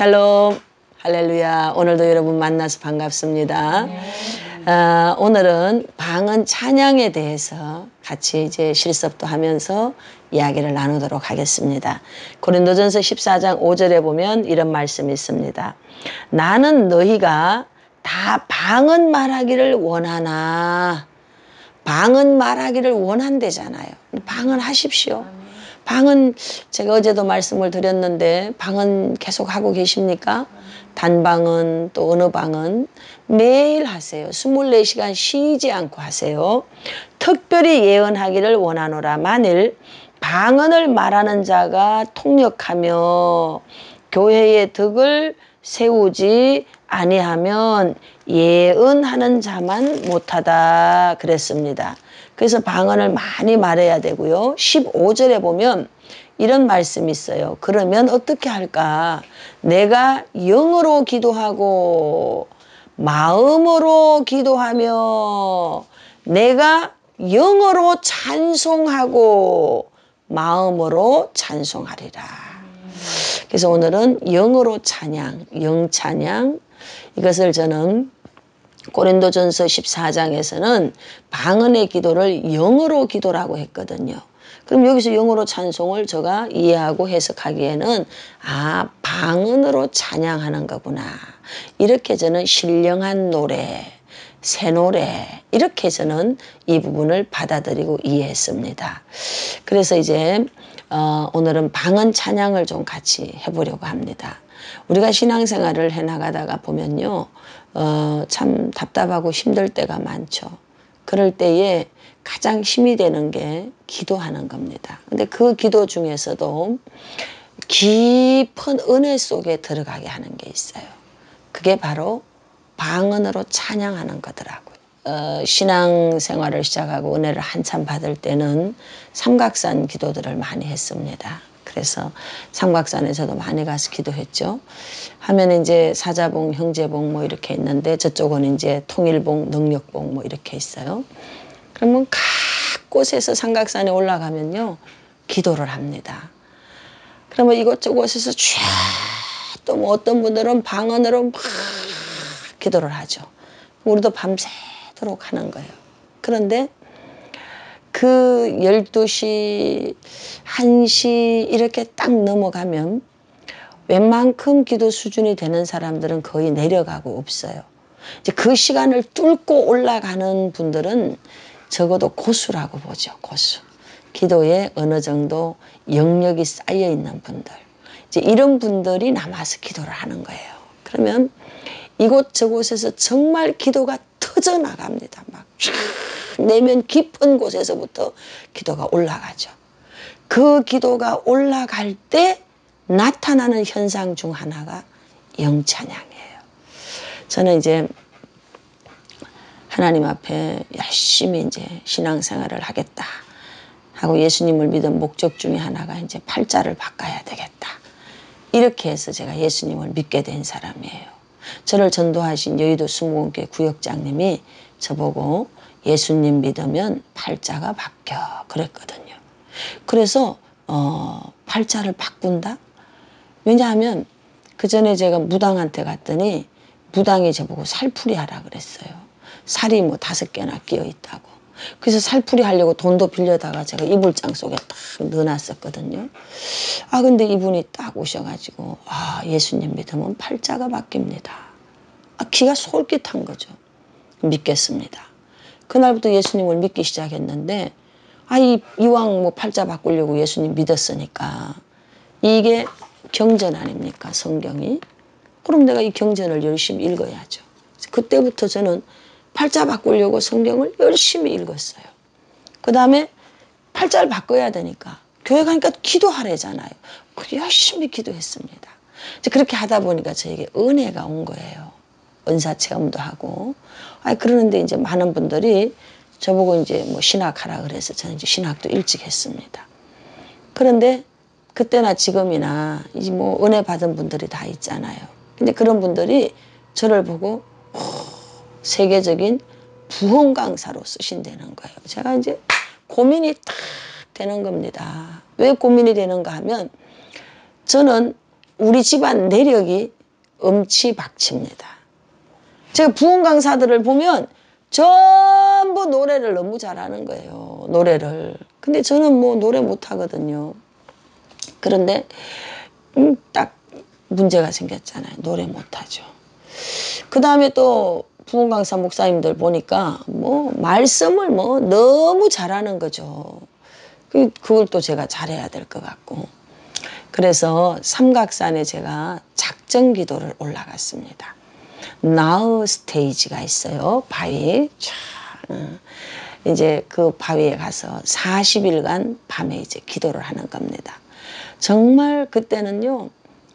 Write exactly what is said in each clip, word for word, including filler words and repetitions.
샬롬, 할렐루야. 오늘도 여러분 만나서 반갑습니다. 어, 오늘은 방언 찬양에 대해서 같이 이제 실습도 하면서 이야기를 나누도록 하겠습니다. 고린도전서 십사 장 오 절에 보면 이런 말씀이 있습니다. 나는 너희가 다 방언 말하기를 원하나. 방언 말하기를 원한대잖아요. 방언 하십시오. 방언 제가 어제도 말씀을 드렸는데 방언 계속 하고 계십니까? 단방언 또 어느 방언 매일 하세요. 스물네 시간 쉬지 않고 하세요. 특별히 예언하기를 원하노라. 만일 방언을 말하는 자가 통역하며 교회의 덕을 세우지 아니하면 예언하는 자만 못하다 그랬습니다. 그래서 방언을 많이 말해야 되고요. 십오 절에 보면 이런 말씀이 있어요. 그러면 어떻게 할까? 내가 영어로 기도하고 마음으로 기도하며 내가 영어로 찬송하고 마음으로 찬송하리라. 그래서 오늘은 영어로 찬양, 영찬양, 이것을 저는 고린도전서 십사 장에서는 방언의 기도를 영어로 기도라고 했거든요. 그럼 여기서 영어로 찬송을 제가 이해하고 해석하기에는 아, 방언으로 찬양하는 거구나. 이렇게 저는 신령한 노래, 새 노래, 이렇게 저는 이 부분을 받아들이고 이해했습니다. 그래서 이제 어, 오늘은 방언 찬양을 좀 같이 해보려고 합니다. 우리가 신앙생활을 해나가다가 보면요. 어, 참 답답하고 힘들 때가 많죠. 그럴 때에 가장 힘이 되는 게 기도하는 겁니다. 근데 그 기도 중에서도 깊은 은혜 속에 들어가게 하는 게 있어요. 그게 바로 방언으로 찬양하는 거더라고요. 어, 신앙생활을 시작하고 은혜를 한참 받을 때는 삼각산 기도들을 많이 했습니다. 그래서 삼각산에서도 많이 가서 기도했죠. 하면 이제 사자봉, 형제봉 뭐 이렇게 있는데 저쪽은 이제 통일봉, 능력봉 뭐 이렇게 있어요. 그러면 각 곳에서 삼각산에 올라가면요. 기도를 합니다. 그러면 이곳저곳에서 쫙 또 뭐 어떤 분들은 방언으로 막 기도를 하죠. 우리도 밤새도록 하는 거예요. 그런데 그 열두 시, 한 시 이렇게 딱 넘어가면 웬만큼 기도 수준이 되는 사람들은 거의 내려가고 없어요. 이제 그 시간을 뚫고 올라가는 분들은 적어도 고수라고 보죠. 고수. 기도에 어느 정도 영역이 쌓여 있는 분들. 이제 이런 분들이 남아서 기도를 하는 거예요. 그러면 이곳저곳에서 정말 기도가 터져 나갑니다. 막 내면 깊은 곳에서부터 기도가 올라가죠. 그 기도가 올라갈 때 나타나는 현상 중 하나가 영찬양이에요. 저는 이제 하나님 앞에 열심히 이제 신앙생활을 하겠다 하고 예수님을 믿은 목적 중에 하나가 이제 팔자를 바꿔야 되겠다. 이렇게 해서 제가 예수님을 믿게 된 사람이에요. 저를 전도하신 여의도 수목원교회 구역장님이 저보고 예수님 믿으면 팔자가 바뀌어 그랬거든요. 그래서 어, 팔자를 바꾼다? 왜냐하면 그 전에 제가 무당한테 갔더니 무당이 저보고 살풀이 하라 그랬어요. 살이 뭐 다섯 개나 끼어 있다고. 그래서 살풀이 하려고 돈도 빌려다가 제가 이불장 속에 딱 넣어놨었거든요. 아 근데 이분이 딱 오셔가지고 아 예수님 믿으면 팔자가 바뀝니다. 아 기가 솔깃한 거죠. 믿겠습니다. 그날부터 예수님을 믿기 시작했는데 아 이, 이왕 뭐 팔자 바꾸려고 예수님 믿었으니까 이게 경전 아닙니까 성경이. 그럼 내가 이 경전을 열심히 읽어야죠. 그때부터 저는 팔자 바꾸려고 성경을 열심히 읽었어요. 그 다음에 팔자를 바꿔야 되니까 교회 가니까 기도하래잖아요. 열심히 기도했습니다. 이제 그렇게 하다 보니까 저에게 은혜가 온 거예요. 은사 체험도 하고. 아 그러는데 이제 많은 분들이 저보고 이제 뭐 신학하라 그래서 저는 이제 신학도 일찍 했습니다. 그런데 그때나 지금이나 이제 뭐 은혜 받은 분들이 다 있잖아요. 근데 그런 분들이 저를 보고 오, 세계적인 부흥 강사로 쓰신다는 거예요. 제가 이제 고민이 딱 되는 겁니다. 왜 고민이 되는가 하면 저는 우리 집안 내력이 엄치박치입니다. 제가 부흥 강사들을 보면 전부 노래를 너무 잘하는 거예요. 노래를. 근데 저는 뭐 노래 못하거든요. 그런데 음, 딱 문제가 생겼잖아요. 노래 못하죠. 그 다음에 또 부흥 강사 목사님들 보니까 뭐 말씀을 뭐 너무 잘하는 거죠. 그걸 또 제가 잘해야 될 것 같고. 그래서 삼각산에 제가 작정 기도를 올라갔습니다. 나우 스테이지가 있어요. 바위. 쫙. 이제 그 바위에 가서 사십 일간 밤에 이제 기도를 하는 겁니다. 정말 그때는요,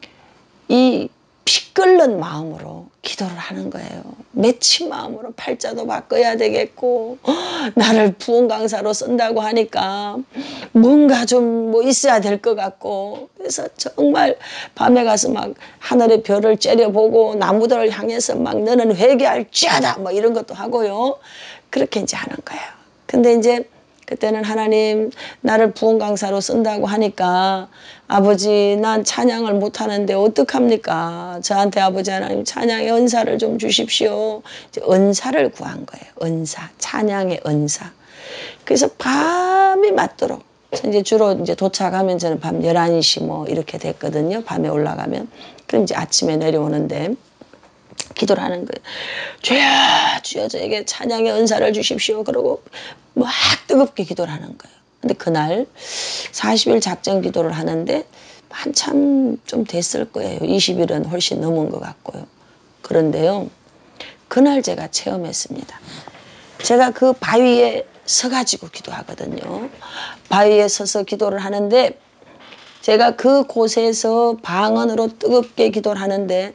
이 피 끓는 마음으로 기도를 하는 거예요. 맺힌 마음으로 팔자도 바꿔야 되겠고, 나를 부흥 강사로 쓴다고 하니까 뭔가 좀 뭐 있어야 될 것 같고, 그래서 정말 밤에 가서 막 하늘의 별을 째려보고 나무들을 향해서 막 너는 회개할지어다 뭐 이런 것도 하고요. 그렇게 이제 하는 거예요. 근데 이제 그때는 하나님 나를 부흥 강사로 쓴다고 하니까 아버지 난 찬양을 못하는데 어떡합니까? 저한테 아버지 하나님 찬양의 은사를 좀 주십시오. 이제 은사를 구한 거예요. 은사, 찬양의 은사. 그래서 밤이 맞도록 이제 주로 이제 도착하면 저는 밤 열한 시 뭐 이렇게 됐거든요. 밤에 올라가면. 그럼 이제 아침에 내려오는데 기도를 하는 거예요. 주여, 주여 저에게 찬양의 은사를 주십시오. 그러고 막 뜨겁게 기도를 하는 거예요. 근데 그날 사십 일 작정 기도를 하는데 한참 좀 됐을 거예요. 이십 일은 훨씬 넘은 것 같고요. 그런데요, 그날 제가 체험했습니다. 제가 그 바위에 서가지고 기도하거든요. 바위에 서서 기도를 하는데 제가 그 곳에서 방언으로 뜨겁게 기도를 하는데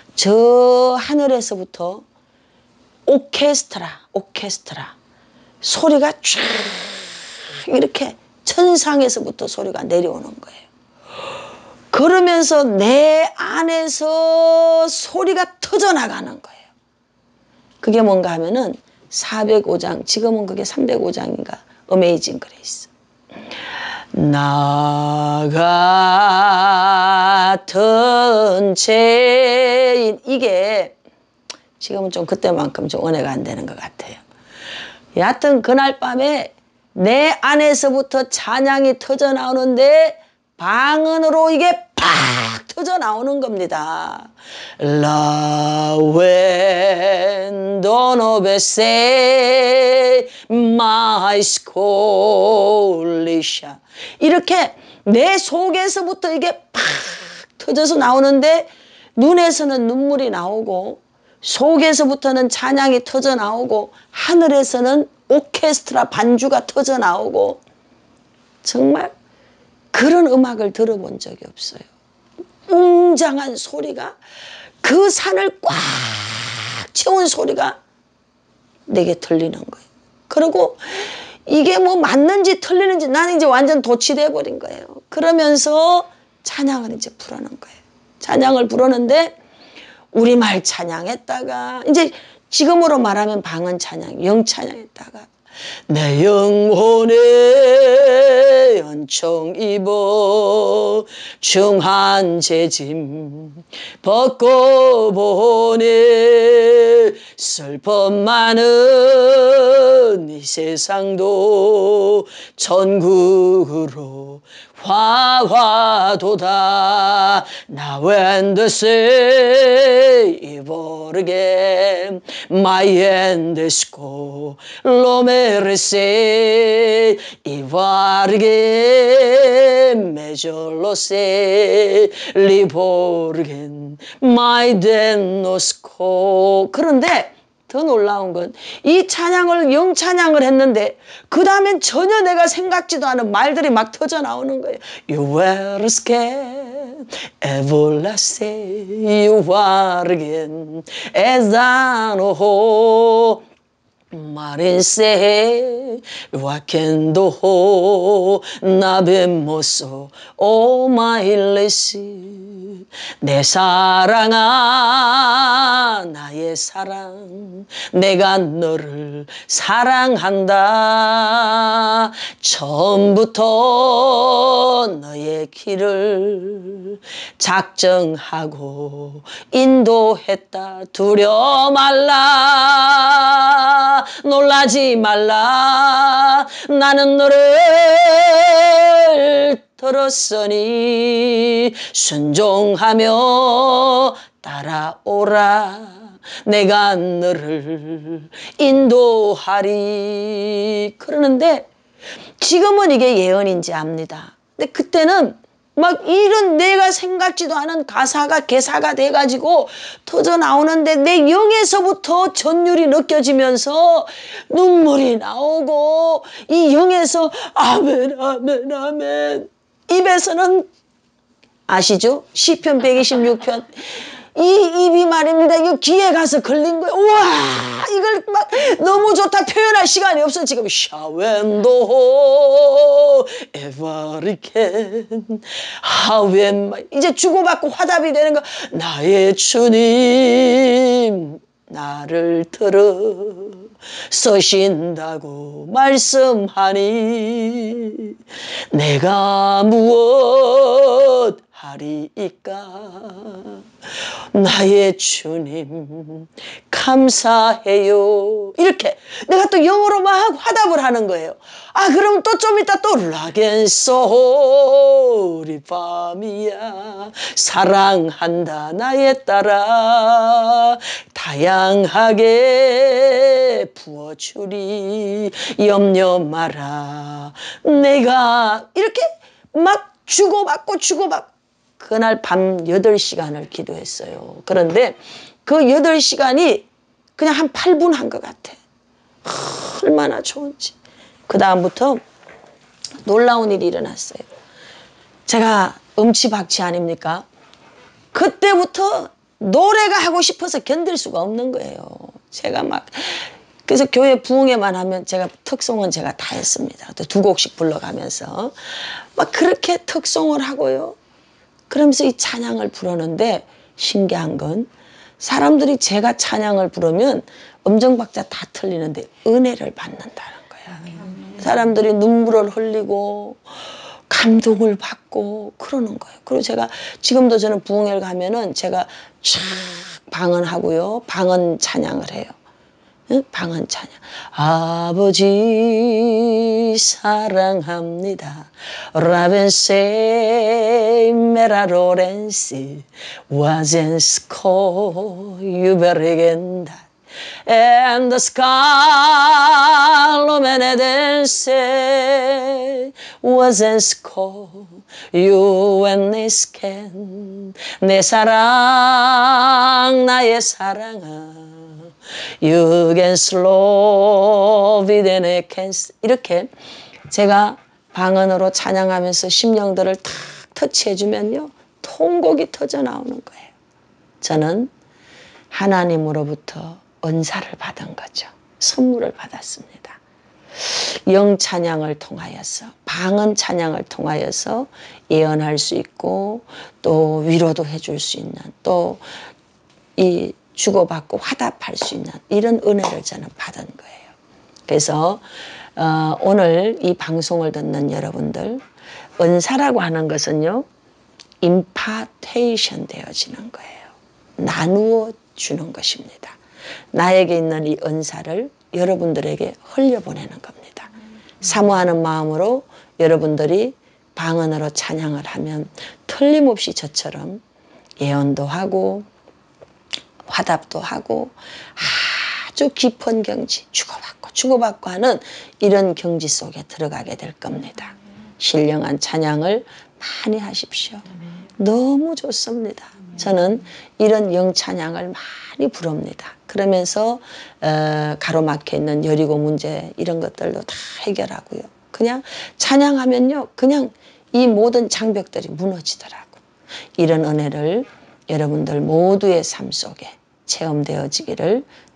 저 하늘에서부터 오케스트라, 오케스트라 소리가 쫙 이렇게 천상에서부터 소리가 내려오는 거예요. 그러면서 내 안에서 소리가 터져나가는 거예요. 그게 뭔가 하면은 사백오 장, 지금은 그게 삼백오 장인가 어메이징 그레이스. 나 같은 죄인, 이게 지금은 좀 그때만큼 좀 은혜가 안 되는 것 같아요. 여하튼 그날 밤에 내 안에서부터 찬양이 터져 나오는데 방언으로 이게 팍 터져 나오는 겁니다. 라웬 도노베세 마이스콜리샤, 이렇게 내 속에서부터 이게 팍 터져서 나오는데 눈에서는 눈물이 나오고 속에서부터는 찬양이 터져 나오고 하늘에서는 오케스트라 반주가 터져 나오고, 정말 그런 음악을 들어본 적이 없어요. 웅장한 소리가, 그 산을 꽉 채운 소리가 내게 들리는 거예요. 그리고 이게 뭐 맞는지 틀리는지 나는 이제 완전 도취돼 버린 거예요. 그러면서 찬양을 이제 부르는 거예요. 찬양을 부르는데 우리말 찬양했다가 이제 지금으로 말하면 방언 찬양, 영 찬양했다가 내 영혼에 연총 입어 중한 재짐 벗고 보니 슬픔 많은 이 세상도 천국으로 화화도다. Now and the say 이보르게 마이엔데스코 로메르세 이바르게 메졸로세 리보르겐 마이덴노스코. 그런데 더 놀라운 건 이 찬양을 영찬양을 했는데 그 다음엔 전혀 내가 생각지도 않은 말들이 막 터져 나오는 거예요. You were scared, everlasting, you are again, as I know. 마린세 와켄도 나베모소 오마일레시 내 사랑아 나의 사랑 내가 너를 사랑한다 처음부터 너의 길을 작정하고 인도했다 두려워 말라 놀라지 말라 나는 너를 들었으니 순종하며 따라오라 내가 너를 인도하리 그러는데 지금은 이게 예언인지 압니다. 근데 그때는 막 이런 내가 생각지도 않은 가사가 개사가 돼가지고 터져 나오는데 내 영에서부터 전율이 느껴지면서 눈물이 나오고 이 영에서 아멘 아멘 아멘 입에서는 아시죠? 시편 백이십육 편 이 입이 말입니다. 이거 귀에 가서 걸린 거예요. 우와 이걸 막 너무 좋다 표현할 시간이 없어 지금. 샤웬도 에바리켄 하웬 이제 주고받고 화답이 되는 거. 나의 주님 나를 들어 서신다고 말씀하니 내가 무엇 하리이까 나의 주님 감사해요. 이렇게 내가 또 영어로 막 화답을 하는 거예요. 아 그럼 또 좀 이따 또 라겐소리 밤이야 사랑한다 나의 딸아 다양하게 부어주리 염려 마라 내가 이렇게 막 주고받고 주고받고 그날 밤 여덟 시간을 기도했어요. 그런데 그 여덟 시간이 그냥 한 팔 분 한 것 같아. 얼마나 좋은지. 그 다음부터 놀라운 일이 일어났어요. 제가 음치박치 아닙니까? 그때부터 노래가 하고 싶어서 견딜 수가 없는 거예요. 제가 막 그래서 교회 부흥회만 하면 제가 특송은 제가 다 했습니다. 또 두 곡씩 불러가면서 막 그렇게 특송을 하고요. 그러면서 이 찬양을 부르는데 신기한 건 사람들이 제가 찬양을 부르면 음정박자 다 틀리는데 은혜를 받는다는 거야. 사람들이 눈물을 흘리고 감동을 받고 그러는 거예요. 그리고 제가 지금도 저는 부흥회를 가면은 제가 쫙 방언하고요. 방언 찬양을 해요. 응? 방언 찬양. 아버지 사랑합니다. 라벤세 메라로렌시 와젠스코 유베르겐다 And the scarlomenedense wasensco you and nisken 내 사랑 나의 사랑아 You can slow it and it can 이렇게 제가 방언으로 찬양하면서 심령들을 탁 터치해주면요 통곡이 터져 나오는 거예요. 저는 하나님으로부터 은사를 받은 거죠. 선물을 받았습니다. 영 찬양을 통하여서 방언 찬양을 통하여서 예언할 수 있고 또 위로도 해줄 수 있는 또 이 주고받고 화답할 수 있는 이런 은혜를 저는 받은 거예요. 그래서 어, 오늘 이 방송을 듣는 여러분들 은사라고 하는 것은요 임파테이션 되어지는 거예요. 나누어 주는 것입니다. 나에게 있는 이 은사를 여러분들에게 흘려보내는 겁니다. 사모하는 마음으로 여러분들이 방언으로 찬양을 하면 틀림없이 저처럼 예언도 하고 화답도 하고 아주 깊은 경지 주고받고 주고받고 하는 이런 경지 속에 들어가게 될 겁니다. 신령한 찬양을 많이 하십시오. 너무 좋습니다. 저는 이런 영찬양을 많이 부릅니다. 그러면서 어, 가로막혀 있는 여리고 문제 이런 것들도 다 해결하고요. 그냥 찬양하면요. 그냥 이 모든 장벽들이 무너지더라고. 이런 은혜를 여러분들 모두의 삶 속에 체험되어지기를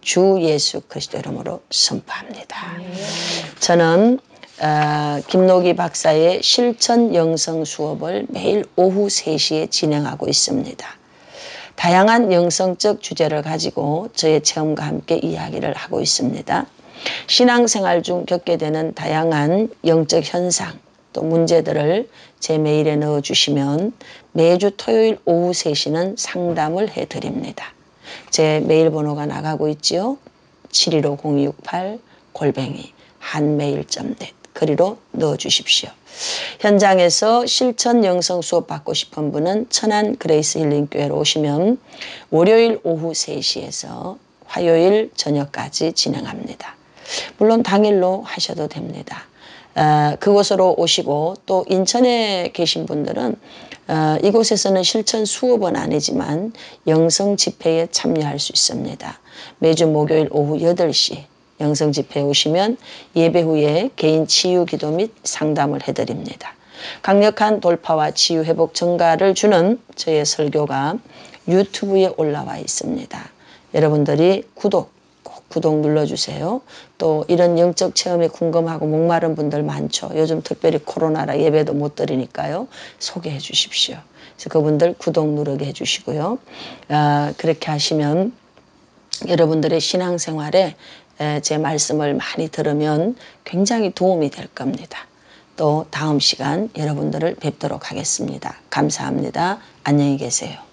주 예수 그리스도 이름으로 선포합니다. 저는 어, 김노기 박사의 실천 영성 수업을 매일 오후 세 시에 진행하고 있습니다. 다양한 영성적 주제를 가지고 저의 체험과 함께 이야기를 하고 있습니다. 신앙생활 중 겪게 되는 다양한 영적 현상 또 문제들을 제 메일에 넣어주시면 매주 토요일 오후 세 시는 상담을 해드립니다. 제 메일 번호가 나가고 있지요. 칠일오 공이육팔 골뱅이 한메일 닷 넷 거리로 넣어주십시오. 현장에서 실천 영성 수업 받고 싶은 분은 천안 그레이스 힐링교회로 오시면 월요일 오후 세 시에서 화요일 저녁까지 진행합니다. 물론 당일로 하셔도 됩니다. 어, 그곳으로 오시고 또 인천에 계신 분들은 어, 이곳에서는 실천 수업은 아니지만 영성 집회에 참여할 수 있습니다. 매주 목요일 오후 여덟 시 영성 집회에 오시면 예배 후에 개인 치유 기도 및 상담을 해드립니다. 강력한 돌파와 치유 회복 증가를 주는 저의 설교가 유튜브에 올라와 있습니다. 여러분들이 구독 꼭 구독 눌러주세요. 또 이런 영적 체험에 궁금하고 목마른 분들 많죠. 요즘 특별히 코로나라 예배도 못 드리니까요. 소개해 주십시오. 그래서 그분들 구독 누르게 해주시고요. 어, 그렇게 하시면 여러분들의 신앙생활에 제 말씀을 많이 들으면 굉장히 도움이 될 겁니다. 또 다음 시간 여러분들을 뵙도록 하겠습니다. 감사합니다. 안녕히 계세요.